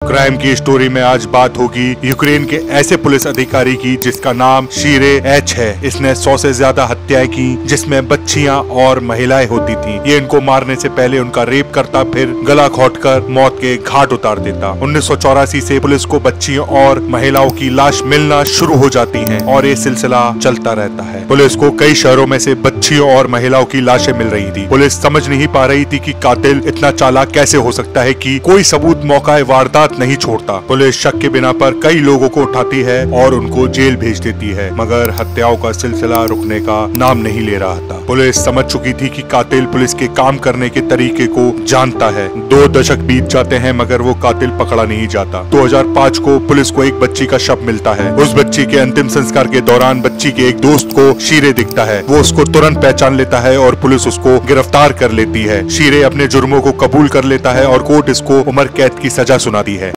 Crime की story में आज बात होगी यूक्रेन के ऐसे पुलिस अधिकारी की जिसका नाम शीरे एच है। इसने 100 से ज्यादा हत्याएं की जिसमें बच्चियां और महिलाएं होती थीं। ये इनको मारने से पहले उनका रेप करता, फिर गला घोंटकर मौत के घाट उतार देता। 1984 से पुलिस को बच्चियों और महिलाओं की लाश मिलना शुरू हो जाती हैं और ये सिलसिला चलता रहता है। पुलिस को कई शहरों में से बच्चियों और महिलाओं की लाशें मिल रही थी। पुलिस समझ नहीं पा रही थी कि कातिल इतना चालाक कैसे हो सकता है कि कोई सबूत मौका वारदात नहीं छोड़ता। पुलिस शक के बिना पर कई लोगों को उठाती है और उनको जेल भेज देती है, मगर हत्याओं का सिलसिला रुकने का नाम नहीं ले रहा था। पुलिस समझ चुकी थी कि कातिल पुलिस के काम करने के तरीके को जानता है। 2 दशक बीत जाते हैं मगर वो कातिल पकड़ा नहीं जाता। 2005 को पुलिस को एक बच्ची का शव मिलता है। उस बच्ची के अंतिम संस्कार के दौरान बच्ची के एक दोस्त को शीरे दिखता है। वो उसको तुरंत पहचान लेता है और पुलिस उसको गिरफ्तार कर लेती है। शीरे अपने जुर्मों को कबूल कर लेता है और कोर्ट इसको उम्र कैद की सजा सुनाती है।